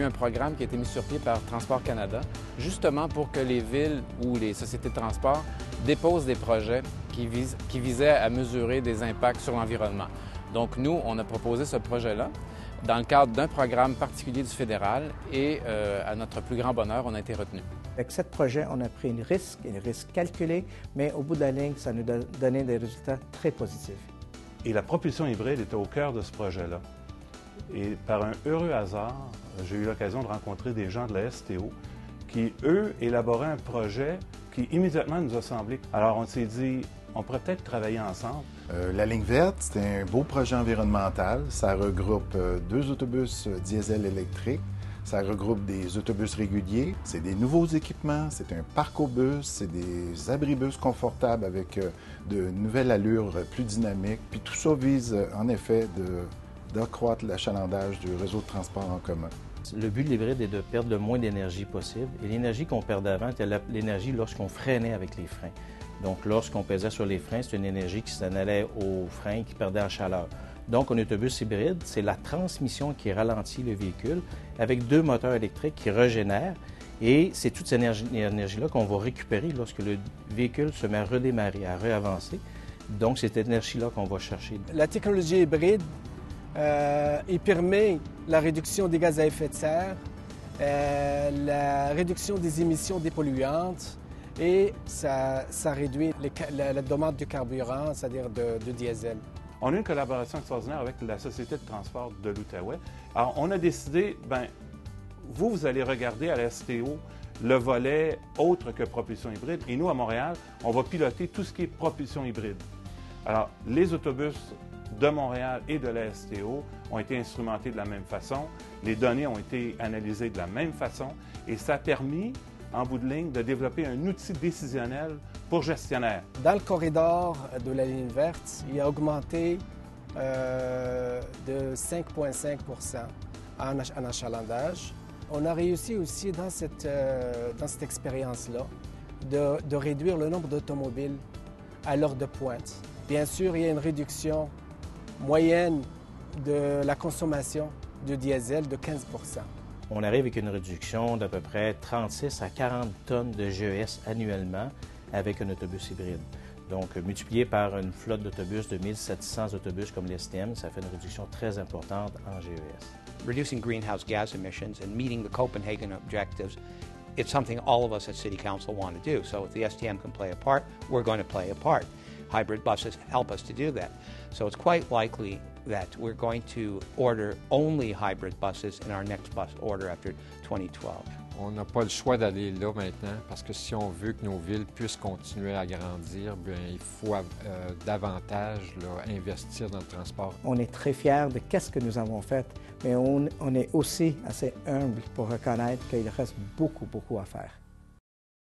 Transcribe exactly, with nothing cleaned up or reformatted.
eu un programme qui a été mis sur pied par Transport Canada, justement pour que les villes ou les sociétés de transport déposent des projets qui, visent, qui visaient à mesurer des impacts sur l'environnement. Donc nous, on a proposé ce projet-là dans le cadre d'un programme particulier du fédéral et euh, à notre plus grand bonheur, on a été retenu. Avec ce projet, on a pris un risque, un risque calculé, mais au bout de la ligne, ça nous a donné des résultats très positifs. Et la propulsion hybride était au cœur de ce projet-là. Et par un heureux hasard, j'ai eu l'occasion de rencontrer des gens de la S T O qui, eux, élaboraient un projet qui immédiatement nous a semblé. Alors on s'est dit, on pourrait peut-être travailler ensemble. Euh, la ligne verte, c'est un beau projet environnemental. Ça regroupe euh, deux autobus euh, diesel électriques. Ça regroupe des autobus réguliers. C'est des nouveaux équipements. C'est un parc-au-bus. C'est des abribus confortables avec euh, de nouvelles allures euh, plus dynamiques. Puis tout ça vise, euh, en effet, de, d'accroître l'achalandage du réseau de transport en commun. Le but de l'hybride est de perdre le moins d'énergie possible. Et l'énergie qu'on perdait avant était l'énergie lorsqu'on freinait avec les freins. Donc, lorsqu'on pesait sur les freins, c'est une énergie qui s'en allait aux freins et qui perdait en chaleur. Donc, un autobus hybride, c'est la transmission qui ralentit le véhicule avec deux moteurs électriques qui régénèrent. Et c'est toute cette énergie-là qu'on va récupérer lorsque le véhicule se met à redémarrer, à réavancer. Donc, c'est cette énergie-là qu'on va chercher. La technologie hybride, euh, il permet la réduction des gaz à effet de serre, euh, la réduction des émissions dépolluantes, et ça, ça réduit les, la, la demande de carburant, c'est-à-dire de, de diesel. On a une collaboration extraordinaire avec la Société de transport de l'Outaouais. Alors, on a décidé, bien, vous, vous allez regarder à la S T O le volet autre que propulsion hybride, et nous, à Montréal, on va piloter tout ce qui est propulsion hybride. Alors, les autobus de Montréal et de la S T O ont été instrumentés de la même façon, les données ont été analysées de la même façon, et ça a permis, en bout de ligne, de développer un outil décisionnel pour gestionnaires. Dans le corridor de la ligne verte, il a augmenté euh, de cinq virgule cinq pour cent en, en achalandage. On a réussi aussi dans cette, euh, dans cette expérience-là de, de réduire le nombre d'automobiles à l'heure de pointe. Bien sûr, il y a une réduction moyenne de la consommation de diesel de quinze pour cent. On arrive avec une réduction d'à peu près trente-six à quarante tonnes de G E S annuellement avec un autobus hybride. Donc, multiplié par une flotte d'autobus de mille sept cents autobus comme l'S T M, ça fait une réduction très importante en G E S. Reducing greenhouse gas emissions and meeting the Copenhagen objectives, it's something all of us at City Council want to do. So if the S T M can play a part, we're going to play a part. Hybrid buses help us to do that. So it's quite likely that we're going to order only hybrid buses in our next bus order after twenty twelve. On n'a pas le choix d'aller là maintenant parce que si on veut que nos villes puissent continuer à grandir, bien, il faut euh, davantage là, investir dans le transport. On est très fiers de ce que nous avons fait, mais on, on est aussi assez humble pour reconnaître qu'il reste beaucoup, beaucoup à faire.